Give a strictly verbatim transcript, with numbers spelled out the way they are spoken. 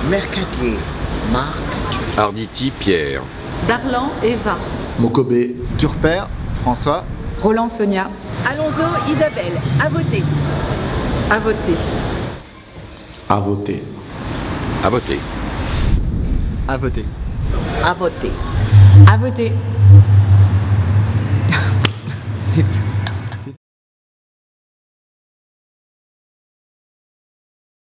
Mercadier, Marthe. Arditi, Pierre. Darlan, Eva. Mokobé, Turper, François. Roland, Sonia. Alonso, Isabelle. À voter. À voter. À voter. À voter. À voter. À voter. À voter.